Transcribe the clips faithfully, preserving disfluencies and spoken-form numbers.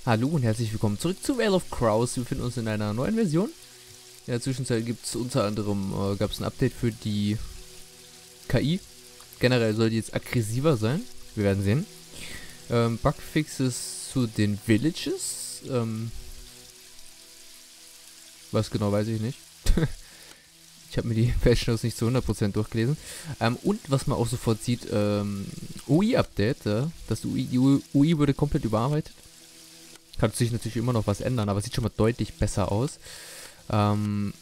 Hallo und herzlich willkommen zurück zu Vale of Crows. Wir befinden uns in einer neuen Version. In der Zwischenzeit gibt es unter anderem, äh, gab es ein Update für die K I. Generell soll die jetzt aggressiver sein. Wir werden sehen. Ähm, Bugfixes zu den Villages. Ähm, was genau, weiß ich nicht. Ich habe mir die Patch Notes nicht zu hundert Prozent durchgelesen. Ähm, und was man auch sofort sieht, ähm, U I-Update. Äh, das U I, die U I wurde komplett überarbeitet. Kann sich natürlich immer noch was ändern, aber sieht schon mal deutlich besser aus. Ähm,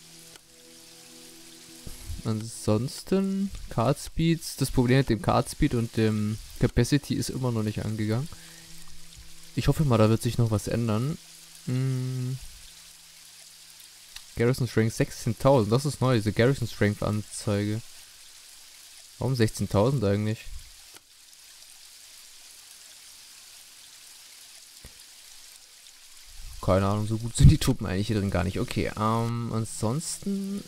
ansonsten, Card Speeds, das Problem mit dem Card Speed und dem Capacity ist immer noch nicht angegangen. Ich hoffe mal, da wird sich noch was ändern. Hm. Garrison Strength sechzehntausend, das ist neu, diese Garrison Strength Anzeige. Warum sechzehntausend eigentlich? Keine Ahnung, so gut sind die Truppen eigentlich hier drin gar nicht. Okay, ähm, ansonsten...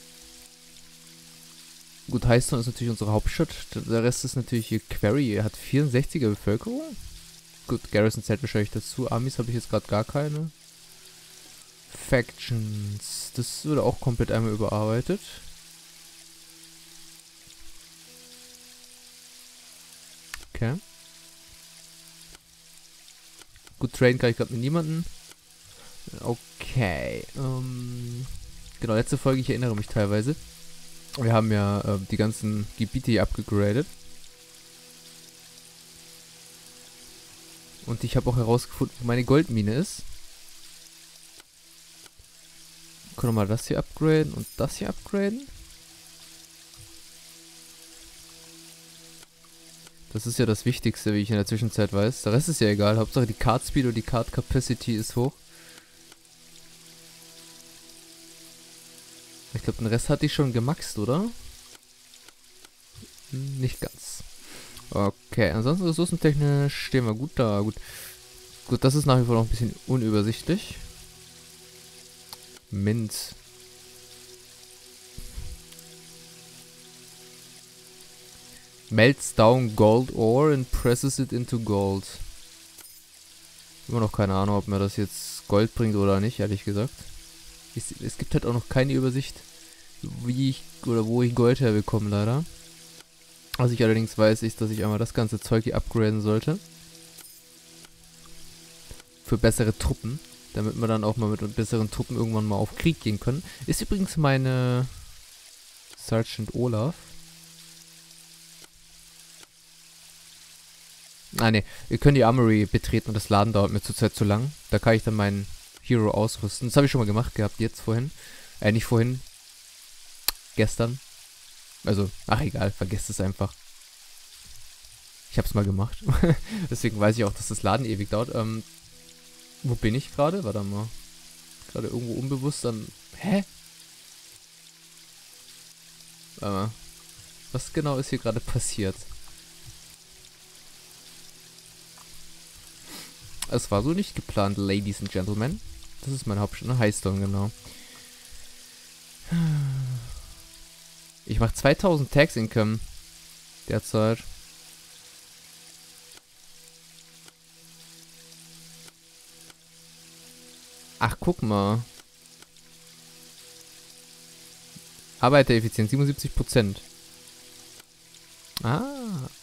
Gut, Highstone ist natürlich unsere Hauptstadt. Der Rest ist natürlich hier Quarry. Er hat vierundsechziger Bevölkerung. Gut, Garrison zählt wahrscheinlich dazu. Armies habe ich jetzt gerade gar keine. Factions. Das wurde auch komplett einmal überarbeitet. Okay. Gut, traden kann ich gerade mit niemandem. Okay. Ähm, genau, letzte Folge, ich erinnere mich teilweise. Wir haben ja äh, die ganzen Gebiete hier abgegradet. Und ich habe auch herausgefunden, wo meine Goldmine ist. Können wir mal das hier upgraden und das hier upgraden. Das ist ja das Wichtigste, wie ich in der Zwischenzeit weiß. Der Rest ist ja egal. Hauptsache die Card Speed und die Card Capacity ist hoch. Ich glaube, den Rest hatte ich schon gemaxt, oder? Hm, nicht ganz. Okay, ansonsten ressourcentechnisch stehen wir gut da. Gut. Gut, das ist nach wie vor noch ein bisschen unübersichtlich. Mint. Melts down gold ore and presses it into gold. Immer noch keine Ahnung, ob mir das jetzt Gold bringt oder nicht, ehrlich gesagt. Es, es gibt halt auch noch keine Übersicht, wie ich oder wo ich Gold herbekomme, leider. Was ich allerdings weiß, ist, dass ich einmal das ganze Zeug hier upgraden sollte. Für bessere Truppen. Damit wir dann auch mal mit besseren Truppen irgendwann mal auf Krieg gehen können. Ist übrigens meine Sergeant Olaf. Ah ne, wir können die Armory betreten und das Laden dauert mir zurzeit zu lang. Da kann ich dann meinen Hero ausrüsten. Das habe ich schon mal gemacht gehabt, jetzt vorhin. Äh, nicht vorhin. Gestern. Also, ach egal, vergesst es einfach. Ich habe es mal gemacht. Deswegen weiß ich auch, dass das Laden ewig dauert. Ähm, wo bin ich gerade? Warte mal. Gerade irgendwo unbewusst dann... Hä? Warte mal. Was genau ist hier gerade passiert? Es war so nicht geplant, Ladies and Gentlemen. Das ist mein Hauptstadt, ne? Highstone, genau. Ich mache zweitausend Tax Income derzeit. Ach, guck mal. Arbeitereffizienz, siebenundsiebzig Prozent. Ah.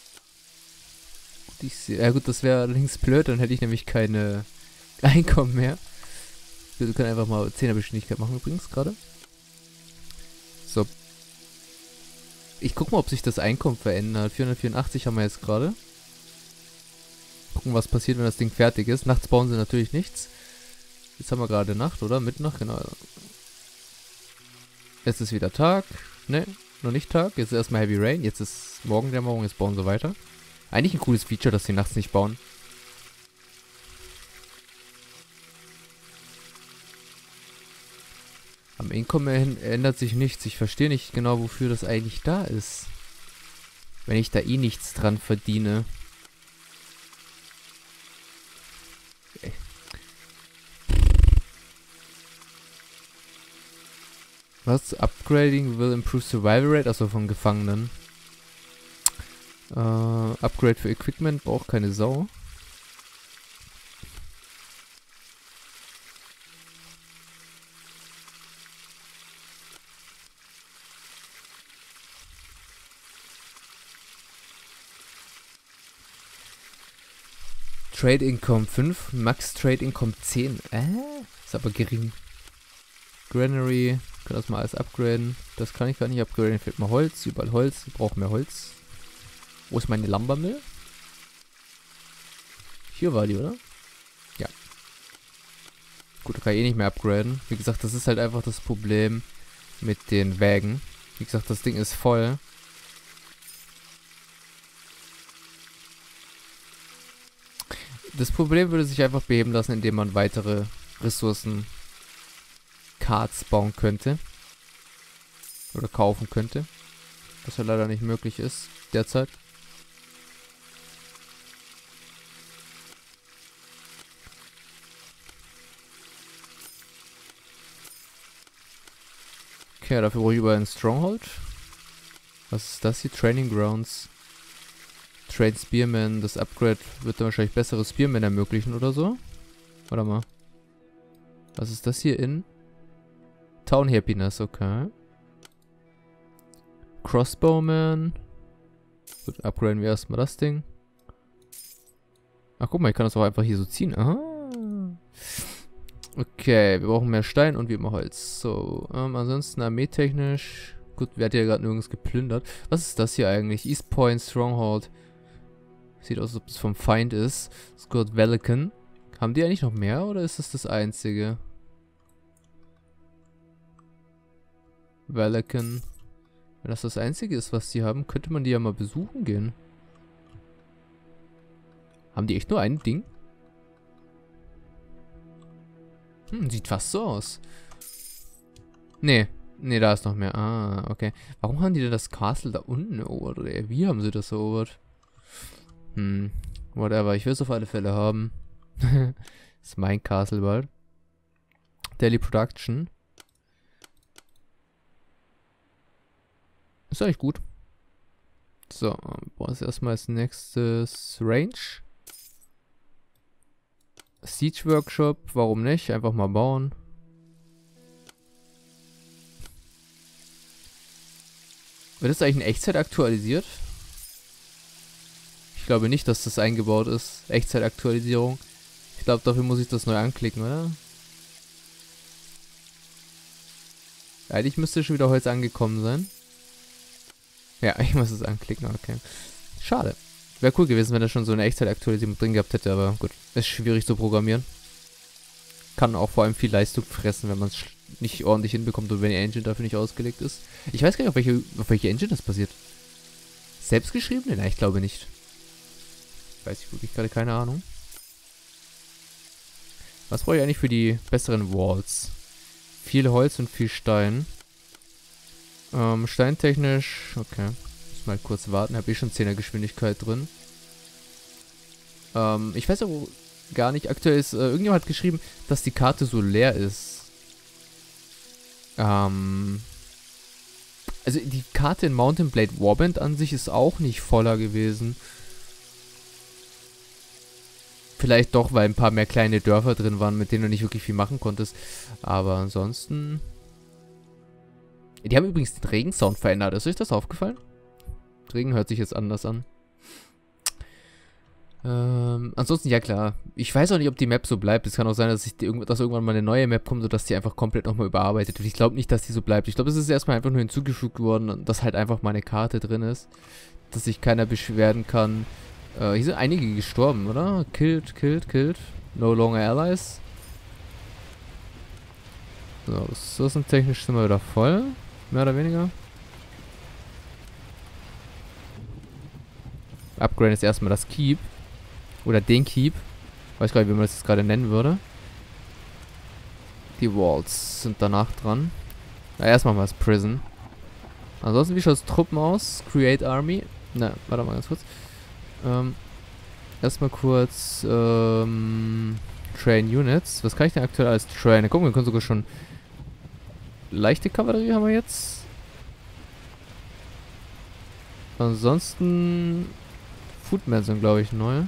Ich seh, ja gut, das wäre allerdings blöd, dann hätte ich nämlich keine Einkommen mehr. Wir können einfach mal Zehnergeschwindigkeit machen übrigens gerade. So. Ich guck mal, ob sich das Einkommen verändert. vierhundertvierundachtzig haben wir jetzt gerade. Gucken, was passiert, wenn das Ding fertig ist. Nachts bauen sie natürlich nichts. Jetzt haben wir gerade Nacht, oder? Mitternacht, genau. Jetzt ist wieder Tag. Ne, noch nicht Tag. Jetzt ist erstmal Heavy Rain. Jetzt ist Morgendämmerung, jetzt bauen sie weiter. Eigentlich ein cooles Feature, dass sie nachts nicht bauen. Am Einkommen ändert sich nichts. Ich verstehe nicht genau, wofür das eigentlich da ist. Wenn ich da eh nichts dran verdiene. Okay. Was? Upgrading will improve survival rate? Achso, von Gefangenen. Uh, Upgrade für Equipment braucht keine Sau. Trade Income fünf, Max Trade Income zehn. Äh, ist aber gering. Granary, kann das mal alles upgraden. Das kann ich gar nicht upgraden, fehlt mir Holz, überall Holz, ich brauche mehr Holz. Wo ist meine Lumbermill? Hier war die, oder? Ja. Gut, da kann ich eh nicht mehr upgraden. Wie gesagt, das ist halt einfach das Problem mit den Wägen. Wie gesagt, das Ding ist voll. Das Problem würde sich einfach beheben lassen, indem man weitere Ressourcen Cards bauen könnte. Oder kaufen könnte. Was ja leider nicht möglich ist derzeit. Okay, dafür brauche ich über einen Stronghold. Was ist das hier? Training Grounds. Train Spearman. Das Upgrade wird dann wahrscheinlich bessere Spearmen ermöglichen oder so. Warte mal. Was ist das hier in? Town Happiness, okay. Crossbowman. Gut, upgraden wir erstmal das Ding. Ach, guck mal, ich kann das auch einfach hier so ziehen. Aha. Okay, wir brauchen mehr Stein und wie immer Holz. So, ähm, ansonsten armeetechnisch. Gut, wer hat ja gerade nirgends geplündert. Was ist das hier eigentlich? East Point Stronghold. Sieht aus, als ob es vom Feind ist. Scott Velican. Haben die eigentlich noch mehr oder ist das das einzige? Velican. Wenn das das einzige ist, was die haben, könnte man die ja mal besuchen gehen. Haben die echt nur ein Ding? Hm, sieht fast so aus. Nee, nee, da ist noch mehr. Ah, okay. Warum haben die denn das Castle da unten erobert? Oder wie haben sie das erobert? Hm, whatever. Ich will es auf alle Fälle haben. Das ist mein Castle bald. Daily Production. Ist eigentlich gut. So, boah, ist erstmal als nächstes Range. Siege Workshop, warum nicht? Einfach mal bauen. Wird das eigentlich in Echtzeit aktualisiert? Ich glaube nicht, dass das eingebaut ist. Echtzeitaktualisierung. Ich glaube, dafür muss ich das neu anklicken, oder? Eigentlich müsste schon wieder Holz angekommen sein. Ja, ich muss es anklicken, okay. Schade. Wäre cool gewesen, wenn er schon so eine Echtzeitaktualisierung drin gehabt hätte, aber gut. Ist schwierig zu programmieren. Kann auch vor allem viel Leistung fressen, wenn man es nicht ordentlich hinbekommt und wenn die Engine dafür nicht ausgelegt ist. Ich weiß gar nicht, auf welche, auf welche Engine das basiert. Selbstgeschrieben? Nein, ich glaube nicht. Weiß ich wirklich gerade keine Ahnung. Was brauche ich eigentlich für die besseren Walls? Viel Holz und viel Stein. Ähm, steintechnisch, okay. Muss mal kurz warten, habe ich schon zehner Geschwindigkeit drin. Ähm, ich weiß auch gar nicht, aktuell ist, äh, irgendjemand hat geschrieben, dass die Karte so leer ist. Ähm, also die Karte in Mountain Blade Warband an sich ist auch nicht voller gewesen. Vielleicht doch, weil ein paar mehr kleine Dörfer drin waren, mit denen du nicht wirklich viel machen konntest. Aber ansonsten... Die haben übrigens den Regensound verändert. Ist euch das aufgefallen? Regen hört sich jetzt anders an. Ähm, ansonsten, ja klar. Ich weiß auch nicht, ob die Map so bleibt. Es kann auch sein, dass, ich die, dass irgendwann mal eine neue Map kommt, sodass die einfach komplett nochmal überarbeitet wird. Ich glaube nicht, dass die so bleibt. Ich glaube, es ist erstmal einfach nur hinzugefügt worden und dass halt einfach mal eine Karte drin ist. Dass sich keiner beschweren kann. Äh, hier sind einige gestorben, oder? Killed, killed, killed. No longer allies. So, ressourcentechnisch sind wir wieder voll. Mehr oder weniger. Upgrade ist erstmal das Keep. Oder den Keep. Weiß gar nicht, wie man das jetzt gerade nennen würde. Die Walls sind danach dran. Na, erstmal mal das Prison. Ansonsten, wie schaut es Truppen aus? Create Army. Na, warte mal ganz kurz. Ähm, erstmal kurz, ähm, Train Units. Was kann ich denn aktuell alles trainen? Gucken, wir können sogar schon... Leichte Kavallerie haben wir jetzt. Ansonsten... Footmen sind, glaube ich, neu.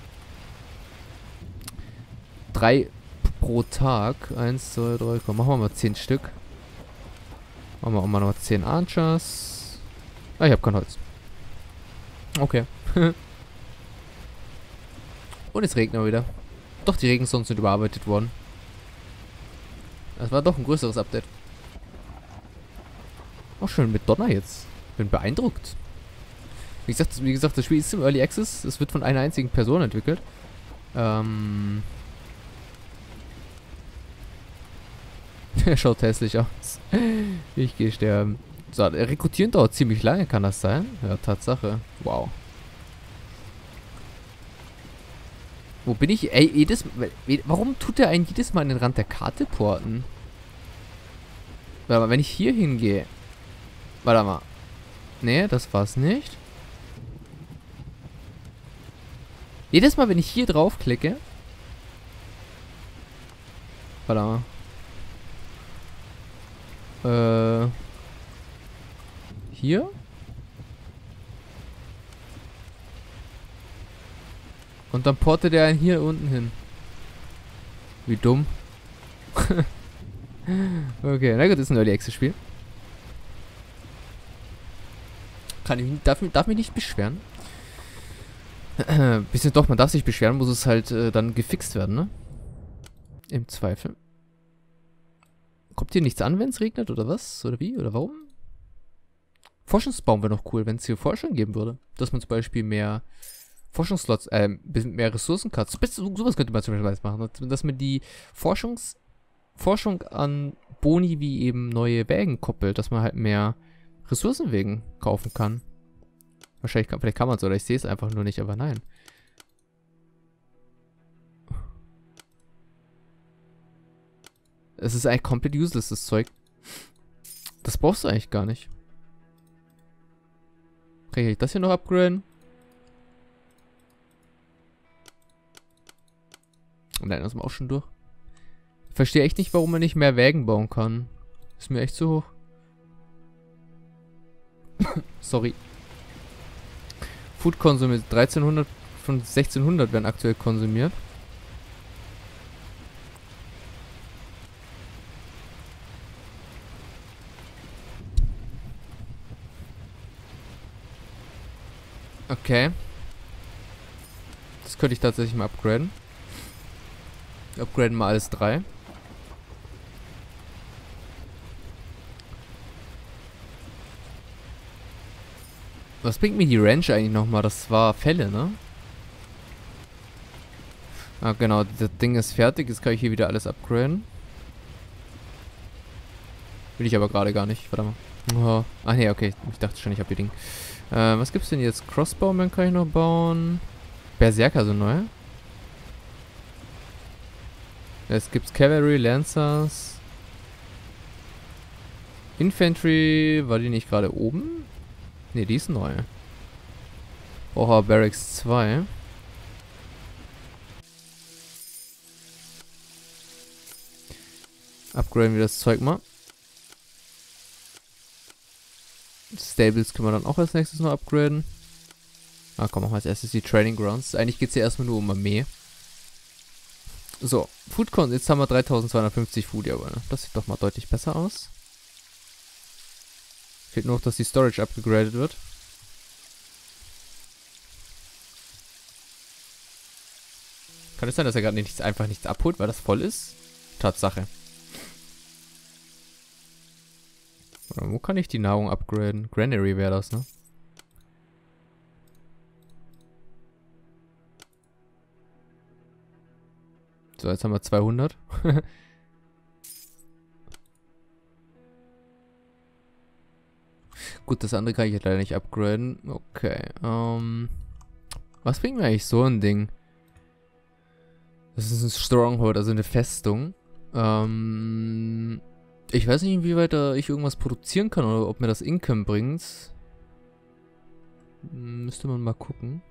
Drei pro Tag. Eins, zwei, drei. Komm, machen wir mal zehn Stück. Machen wir auch mal noch zehn Archers. Ah, ich habe kein Holz. Okay. Und es regnet wieder. Doch, die Regenzonen sind überarbeitet worden. Das war doch ein größeres Update. Auch schön mit Donner jetzt. Bin beeindruckt. Wie gesagt, wie gesagt, das Spiel ist im Early Access. Es wird von einer einzigen Person entwickelt. Ähm... Er schaut hässlich aus. Ich gehe sterben. So, rekrutieren dauert ziemlich lange, kann das sein? Ja, Tatsache. Wow. Wo bin ich? Ey, jedes Mal. Warum tut er einen jedes Mal an den Rand der Karte porten? Warte mal, wenn ich hier hingehe. Warte mal. Nee, das war's nicht. Jedes Mal, wenn ich hier draufklicke. Warte mal. Äh. Hier? Und dann portet er einen hier unten hin. Wie dumm. Okay, na gut, das ist ein Early Access Spiel. Kann ich, darf, darf mich nicht beschweren. Bisschen doch, man darf sich beschweren, muss es halt äh, dann gefixt werden, ne? Im Zweifel. Kommt hier nichts an, wenn es regnet, oder was? Oder wie? Oder warum? Forschungsbaum wäre noch cool, wenn es hier Forschung geben würde. Dass man zum Beispiel mehr Forschungsslots, äh, mehr Ressourcencards, sowas könnte man zum Beispiel machen. Dass man die Forschungs, Forschung an Boni wie eben neue Wägen koppelt, dass man halt mehr Ressourcenwägen kaufen kann. Wahrscheinlich kann, vielleicht kann man es, oder ich sehe es einfach nur nicht, aber nein. Es ist eigentlich komplett useless, das Zeug. Das brauchst du eigentlich gar nicht. Kann ich das hier noch upgraden? Nein, das sind wir auch schon durch. Ich verstehe echt nicht, warum man nicht mehr Wägen bauen kann. Ist mir echt zu hoch. Sorry. Food konsumiert. dreizehnhundert von sechzehnhundert werden aktuell konsumiert. Okay. Das könnte ich tatsächlich mal upgraden. Upgraden mal alles drei. Was bringt mir die Ranch eigentlich nochmal? Das war Fälle, ne? Ah, genau. Das Ding ist fertig. Jetzt kann ich hier wieder alles upgraden. Will ich aber gerade gar nicht. Warte mal. Oh. Ah, nee, okay. Ich dachte schon, ich habe die Ding. Äh, was gibt's denn jetzt? Crossbowman kann ich noch bauen. Berserker so neu. Es gibt Cavalry, Lancers. Infantry. War die nicht gerade oben? Ne, die ist neu. Oha, Barracks zwei. Upgraden wir das Zeug mal. Stables können wir dann auch als nächstes noch upgraden. Ah, komm, machen wir als erstes die Training Grounds. Eigentlich geht es ja erstmal nur um Armee. So, Foodcon, jetzt haben wir dreitausendzweihundertfünfzig Food, jawohl. Das sieht doch mal deutlich besser aus. Fehlt nur noch, dass die Storage upgegradet wird. Kann es sein, dass er gerade nichts, einfach nichts abholt, weil das voll ist? Tatsache. Oder wo kann ich die Nahrung upgraden? Granary wäre das, ne? So, jetzt haben wir zweihundert. Gut, das andere kann ich jetzt leider nicht upgraden. Okay, ähm... was bringt mir eigentlich so ein Ding? Das ist ein Stronghold, also eine Festung. Ähm... Ich weiß nicht, inwieweit da ich irgendwas produzieren kann oder ob mir das Income bringt. Müsste man mal gucken.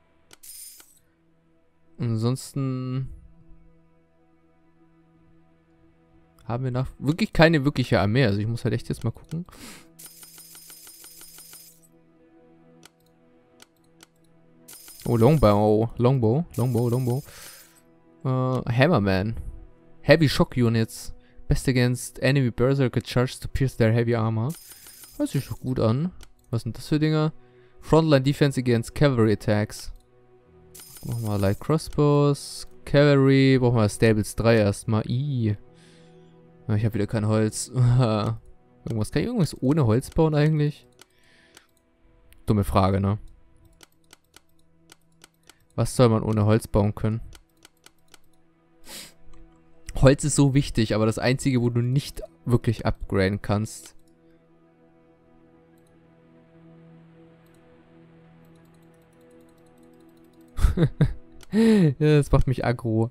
Ansonsten... haben wir nach wirklich keine wirkliche Armee. Also ich muss halt echt jetzt mal gucken. Oh, Longbow. Longbow. Longbow, Longbow. Uh, Hammerman. Heavy Shock Units. Best against enemy berserker charge to pierce their heavy armor. Hört sich doch gut an. Was sind das für Dinger? Frontline Defense against Cavalry Attacks. Machen wir Light Crossbows. Cavalry. Brauchen wir Stables drei erstmal. Ih. Ich habe wieder kein Holz. Irgendwas. Kann ich irgendwas ohne Holz bauen eigentlich? Dumme Frage, ne? Was soll man ohne Holz bauen können? Holz ist so wichtig, aber das einzige, wo du nicht wirklich upgraden kannst. Ja, das macht mich aggro.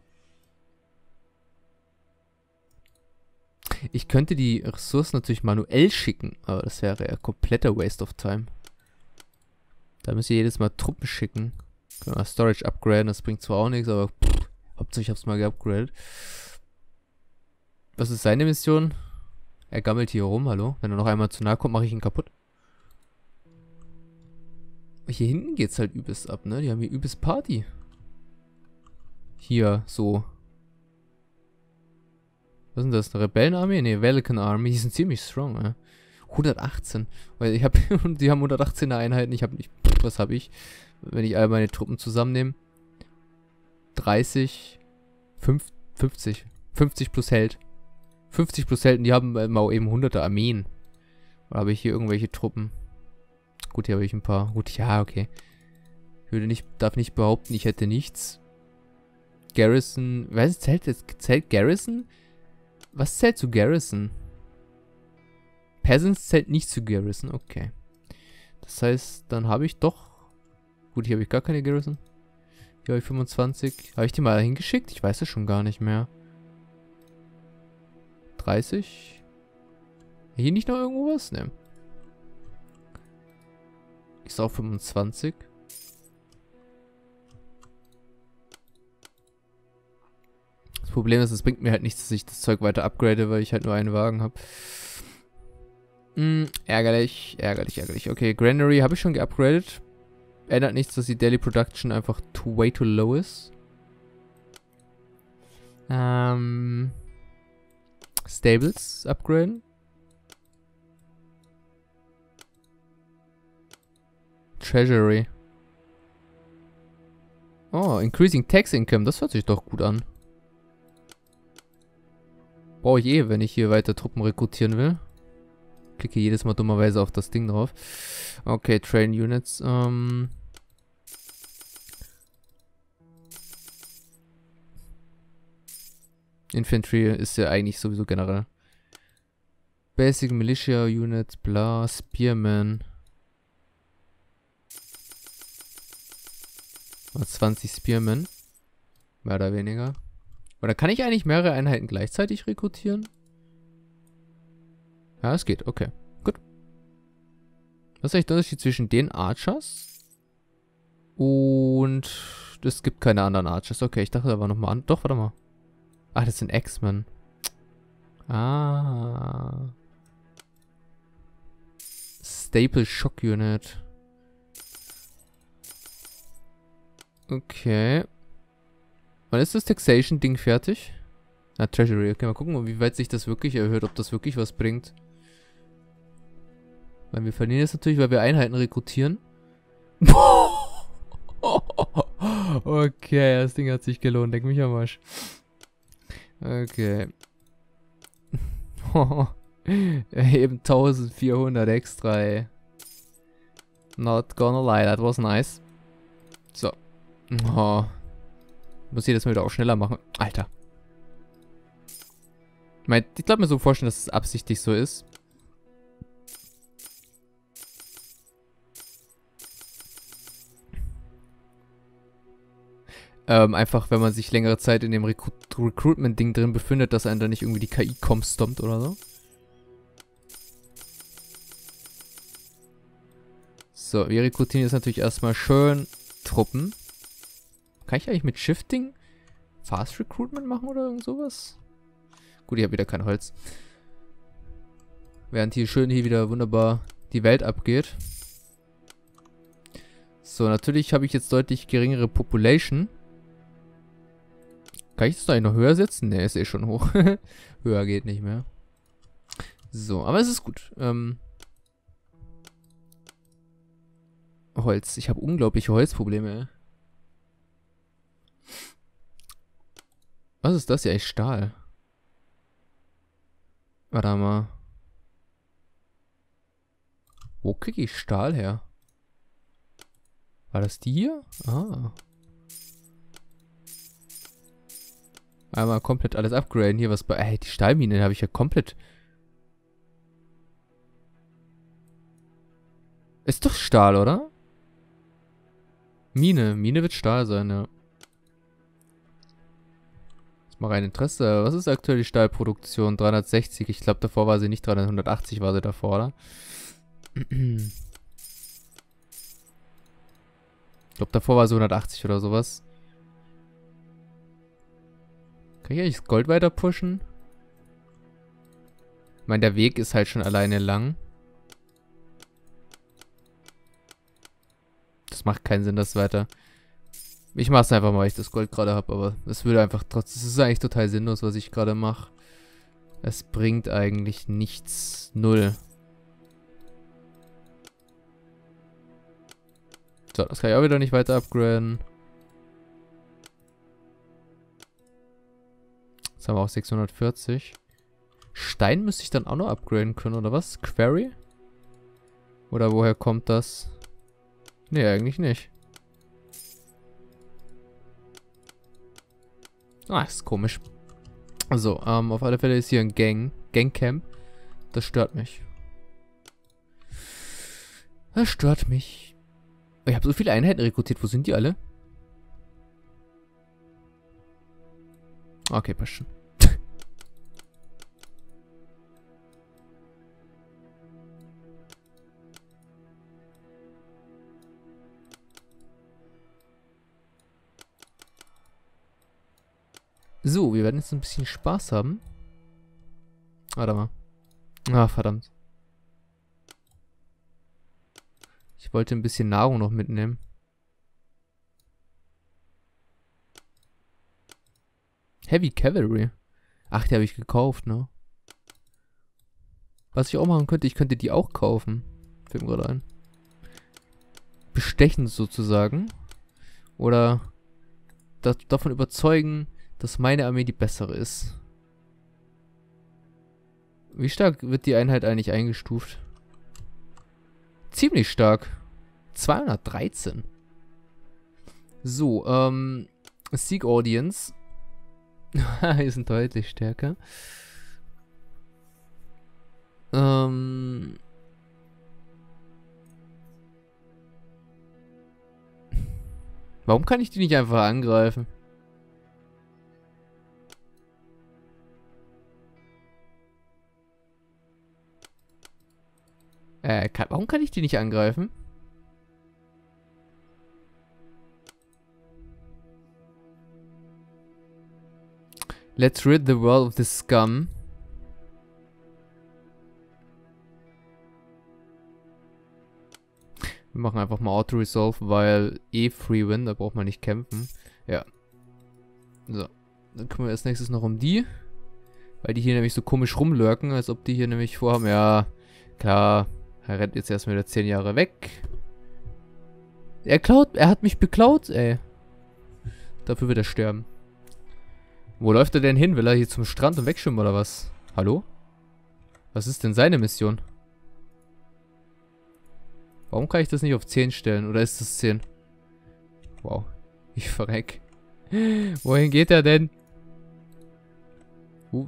Ich könnte die Ressourcen natürlich manuell schicken, aber das wäre ja kompletter Waste of Time. Da müsst ihr jedes Mal Truppen schicken. Können wir Storage upgraden, das bringt zwar auch nichts, aber pff, Hauptsache ich hab's mal geupgradet. Was ist seine Mission? Er gammelt hier rum, hallo? Wenn er noch einmal zu nahe kommt, mache ich ihn kaputt. Hier hinten geht's halt übelst ab, ne? Die haben hier übelst Party. Hier, so. Was ist denn das? Eine Rebellenarmee? Ne, Velikan Army. Die sind ziemlich strong, ne? hundertachtzehn. Weil ich habe, die haben hundertachtzehner Einheiten. Ich habe nicht, pff, was habe ich? Wenn ich all meine Truppen zusammennehme. dreißig, fünf, fünfzig. fünfzig plus Held. fünfzig plus Helden, die haben äh, mal eben hunderte Armeen. Oder habe ich hier irgendwelche Truppen? Gut, hier habe ich ein paar. Gut, ja, okay. Ich würde nicht, darf nicht behaupten, ich hätte nichts. Garrison, was zählt jetzt? Zählt Garrison? Was zählt zu Garrison? Peasants zählt nicht zu Garrison, okay. Das heißt, dann habe ich doch... Gut, hier habe ich gar keine Garrison. Hier habe ich fünfundzwanzig. Habe ich die mal hingeschickt? Ich weiß es schon gar nicht mehr. dreißig. Hier nicht noch irgendwo was? Ne. Ist auch fünfundzwanzig. Das Problem ist, es bringt mir halt nichts, dass ich das Zeug weiter upgrade, weil ich halt nur einen Wagen habe. Hm, ärgerlich, ärgerlich, ärgerlich. Okay, Granary habe ich schon geupgradet. Ändert nichts, dass die Daily Production einfach too, way too low ist. Ähm... Stables upgraden. Treasury. Oh, increasing tax income. Das hört sich doch gut an. Brauche ich eh, wenn ich hier weiter Truppen rekrutieren will. Klicke jedes Mal dummerweise auf das Ding drauf. Okay, Train Units. Ähm... Infantry ist ja eigentlich sowieso generell. Basic Militia Unit, bla, Spearman. zwanzig Spearmen. Mehr oder weniger. Oder kann ich eigentlich mehrere Einheiten gleichzeitig rekrutieren? Ja, es geht, okay. Gut. Was ist eigentlich der Unterschied zwischen den Archers? Und es gibt keine anderen Archers. Okay, ich dachte, da war nochmal an. Doch, warte mal. Ach, das sind X-Men. Ah. Staple Shock Unit. Okay. Wann ist das Taxation-Ding fertig? Na, Treasury. Okay, mal gucken, wie weit sich das wirklich erhöht, ob das wirklich was bringt. Weil wir verlieren jetzt natürlich, weil wir Einheiten rekrutieren. Okay, das Ding hat sich gelohnt. Denk mich am Arsch. Okay. Eben eintausendvierhundert extra, ey. Not gonna lie, that was nice. So. Oh. Muss ich das mal wieder auch schneller machen. Alter. Ich glaube mir so vorstellen, dass es absichtlich so ist. Ähm, einfach, wenn man sich längere Zeit in dem Recru Recruitment-Ding drin befindet, dass einen da nicht irgendwie die K I kommt oder so. So, wir rekrutieren jetzt natürlich erstmal schön Truppen. Kann ich eigentlich mit Shifting Fast Recruitment machen oder irgend sowas? Gut, ich habe wieder kein Holz. Während hier schön hier wieder wunderbar die Welt abgeht. So, natürlich habe ich jetzt deutlich geringere Population. Kann ich das da eigentlich noch höher setzen? Ne, ist eh schon hoch. Höher geht nicht mehr. So, aber es ist gut. Ähm, Holz. Ich habe unglaubliche Holzprobleme. Was ist das hier? Echt Stahl. Warte mal. Wo kriege ich Stahl her? War das die hier? Ah. Einmal komplett alles upgraden. Hier was bei... Ey, die Stahlmine habe ich ja komplett... Ist doch Stahl, oder? Mine. Mine wird Stahl sein, ja. Jetzt mal rein Interesse. Was ist aktuell die Stahlproduktion? dreihundertsechzig. Ich glaube, davor war sie nicht dreihundertachtzig, war sie davor, oder? Ich glaube, davor war sie hundertachtzig oder sowas. Kann ich eigentlich das Gold weiter pushen? Ich meine, der Weg ist halt schon alleine lang. Das macht keinen Sinn, das weiter. Ich mache es einfach mal, weil ich das Gold gerade habe, aber es würde einfach trotzdem... Es ist eigentlich total sinnlos, was ich gerade mache. Es bringt eigentlich nichts. Null. So, das kann ich auch wieder nicht weiter upgraden. Jetzt haben wir auch sechshundertvierzig. Stein müsste ich dann auch noch upgraden können, oder was? Quarry? Oder woher kommt das? Nee, eigentlich nicht. Ah, ist komisch. Also, ähm, auf alle Fälle ist hier ein Gang. Gangcamp. Das stört mich. Das stört mich. Ich habe so viele Einheiten rekrutiert. Wo sind die alle? Okay, passt schon. So, wir werden jetzt ein bisschen Spaß haben. Warte mal. Ah, verdammt. Ich wollte ein bisschen Nahrung noch mitnehmen. Heavy Cavalry. Ach, die habe ich gekauft, ne? Was ich auch machen könnte, ich könnte die auch kaufen. Fällt mir gerade ein. Bestechen sozusagen. Oder das, davon überzeugen, dass meine Armee die bessere ist. Wie stark wird die Einheit eigentlich eingestuft? Ziemlich stark. zweihundertdreizehn. So, ähm... Sieg Audience. Hier sind deutlich stärker. Ähm... Warum kann ich die nicht einfach angreifen? Äh, kann, warum kann ich die nicht angreifen? Let's rid the world of the scum. Wir machen einfach mal Auto-Resolve, weil eh Free Win, da braucht man nicht kämpfen. Ja. So. Dann kümmern wir als nächstes noch um die. Weil die hier nämlich so komisch rumlurken, als ob die hier nämlich vorhaben, ja, klar, er rennt jetzt erstmal wieder zehn Jahre weg. Er klaut, er hat mich beklaut, ey. Dafür wird er sterben. Wo läuft er denn hin? Will er hier zum Strand und wegschwimmen oder was? Hallo? Was ist denn seine Mission? Warum kann ich das nicht auf zehn stellen? Oder ist das zehn? Wow. Ich verreck. Wohin geht er denn? Uh.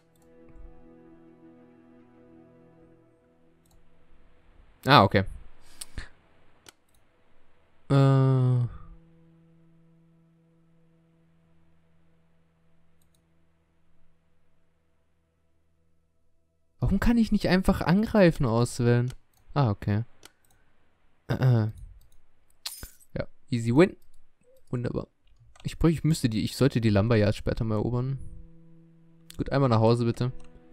Ah, okay. Äh. Warum kann ich nicht einfach angreifen auswählen? Ah, okay. Äh. Ja, easy win. Wunderbar. Ich, ich müsste die, ich sollte die Lumberyard später mal erobern. Gut, einmal nach Hause bitte.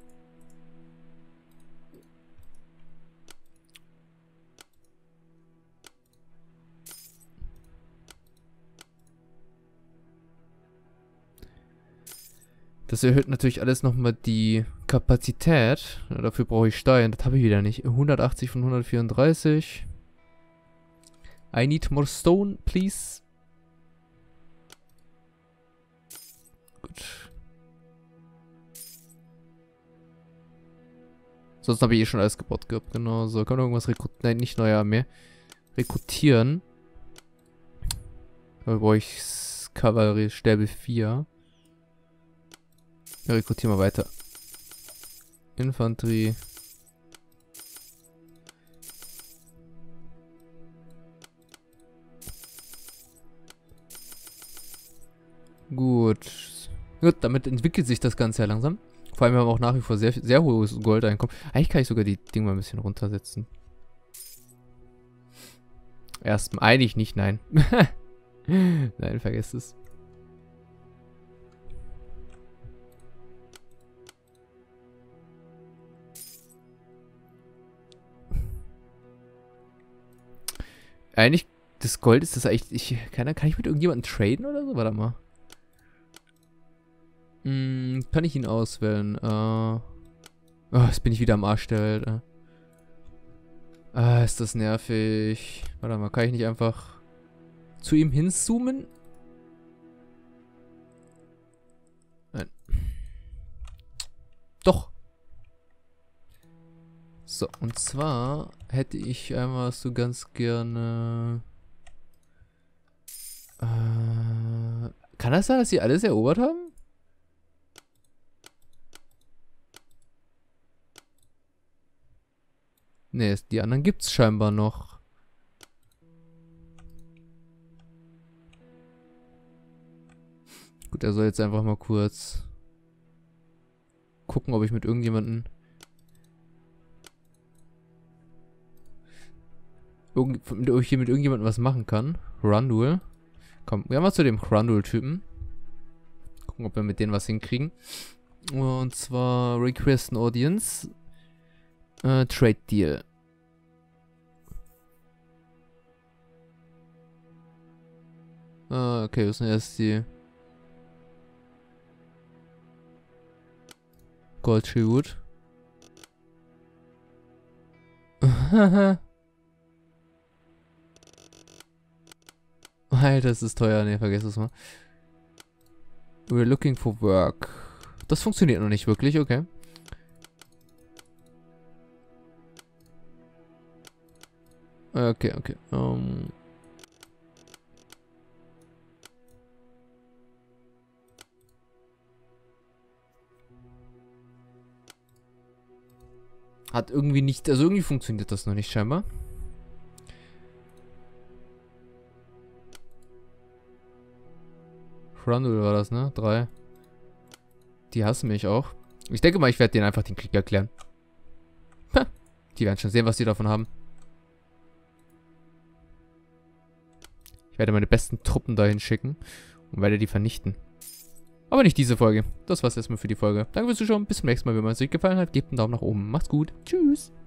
Das erhöht natürlich alles nochmal die Kapazität. Ja, dafür brauche ich Stein. Das habe ich wieder nicht. hundertachtzig von hundertvierunddreißig. I need more stone, please. Gut. Sonst habe ich eh schon alles gebaut gehabt. Genau, so. Kann man irgendwas rekrutieren? Nein, nicht neue Armee. Rekrutieren. Da brauche ich Kavallerie, Stäbe vier. Ja, rekrutieren wir weiter. Infanterie. Gut. Gut, damit entwickelt sich das Ganze ja langsam. Vor allem haben wir auch nach wie vor sehr, sehr hohes Goldeinkommen. Eigentlich kann ich sogar die Dinge mal ein bisschen runtersetzen. Erstmal, eigentlich nicht, nein. Nein, vergesst es. Eigentlich, das Gold ist das eigentlich, ich, kann, kann ich mit irgendjemandem traden oder so? Warte mal. Hm, kann ich ihn auswählen? Äh, oh, jetzt bin ich wieder am Arsch der Welt. Äh. Ah, ist das nervig. Warte mal, kann ich nicht einfach zu ihm hinzoomen? Nein. Doch. So, und zwar hätte ich einmal so ganz gerne... Äh, kann das sein, dass sie alles erobert haben? Ne, die anderen gibt's scheinbar noch. Gut, er soll jetzt einfach mal kurz gucken, ob ich mit irgendjemanden irgend, mit, ob ich hier mit irgendjemandem was machen kann. Rundul. Komm, gehen wir mal zu dem Rundul-Typen. Gucken, ob wir mit denen was hinkriegen. Und zwar Request an Audience. Äh, Trade Deal. Ah, okay, was sind erst die Gold Tribute. Alter, das ist teuer. Ne, vergiss es mal. We're looking for work. Das funktioniert noch nicht wirklich, okay. Okay, okay. Um. Hat irgendwie nicht, also irgendwie funktioniert das noch nicht scheinbar. Rundul war das, ne? Drei. Die hassen mich auch. Ich denke mal, ich werde denen einfach den Krieg erklären. Ha, die werden schon sehen, was die davon haben. Ich werde meine besten Truppen dahin schicken und werde die vernichten. Aber nicht diese Folge. Das war's erstmal für die Folge. Danke fürs Zuschauen. Bis zum nächsten Mal. Wenn euch gefallen hat, gebt einen Daumen nach oben. Macht's gut. Tschüss.